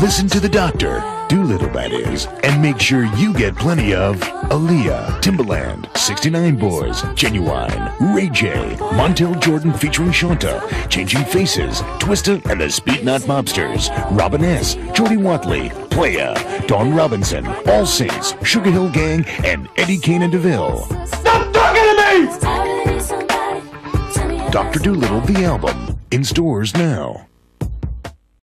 Listen to the doctor, Dolittle that is, and make sure you get plenty of Aaliyah, Timbaland, 69 Boys, Genuine, Ray J, Montel Jordan featuring Shanta, Changing Faces, Twista and the Speed Knot Mobsters, Robin S., Jordy Watley, Playa, Dawn Robinson, All Saints, Sugar Hill Gang, and Eddie Kane and DeVille. Stop talking to me! Dr. Dolittle, the album, in stores now.